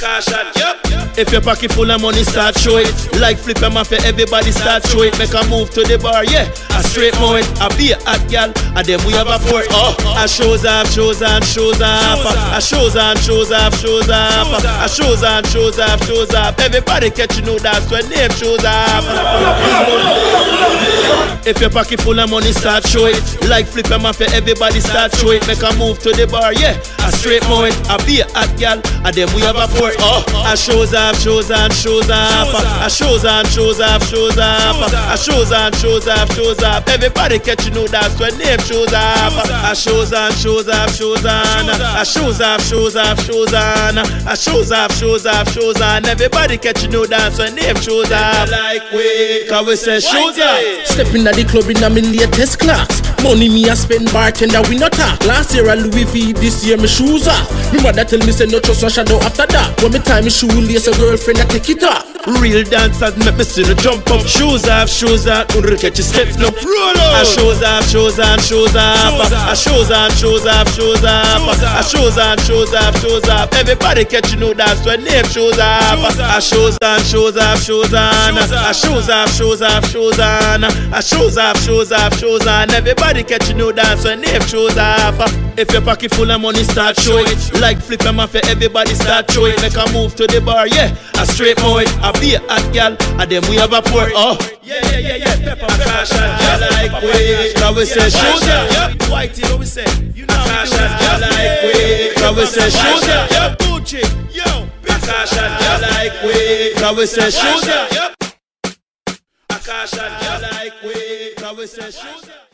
caution, yep. If your pocket full of money, start show it. Like flip them off, everybody start show it. Make a move to the bar, yeah. A straight moment, I be a hot gal, and then we have a port. A shows off, shows on, shows off. A shows on, shows off, shows off. A shows on, shows off, shows off. Everybody catch you know that's when name shows off. If your pocket full of money, start show it. Like flip them off, everybody start show it. Make a move to the bar, yeah. A straight moment, I be a hot gal, and then we have a port. A shows off, shows on, shows off. A shows on, shows off, shows off. A shows on, shows off, shows off. Everybody catch you know that's when name shows off. A shows on, shows off, shows on. A shows off, shows off, shows on. A shows off, shows off, shows on. Everybody catch you know that's when name shows off. Like we, cause we say shows off. Stepping at the club in a my latest class. Money me a spend, bartender we not talk. Last year I Louis V, this year me shoes off. Me mother tell me say no trust no shadow after that. When me tie me shoe lace a girlfriend I take it off. Real dancers make me see the jump up. Shoes off, don't catch your steps no. Roll out. A shows off, shows on, shows off. A shows on, shows off, shows off. A shows on, shows off, shows off. Everybody catch you know that's when name shows off. A shows on, shows off, shows on. A shows off, shows off, shows on. A shows off, shows off, shows on. Everybody catch you know that's when name shows off. If your pocket full of money, start show it. Like flip them off, everybody start show it. Make a move to the bar, yeah. A straight moment, I be a hot gal, and then we have a port. Yeah. Pepper, caution, you like we. Cause we say shoes up. Whitey, what we say? You know caution, you like we. Cause we say shoes up. Gucci, yo. Caution, you like we. Cause we say shoes up. Caution, you like we. Cause we say shoes up.